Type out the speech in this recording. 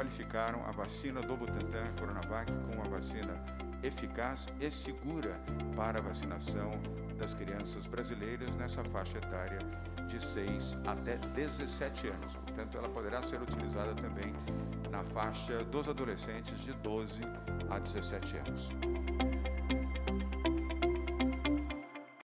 qualificaram a vacina do Butantan Coronavac como uma vacina eficaz e segura para a vacinação das crianças brasileiras nessa faixa etária de 6 até 17 anos. Portanto, ela poderá ser utilizada também na faixa dos adolescentes de 12 a 17 anos.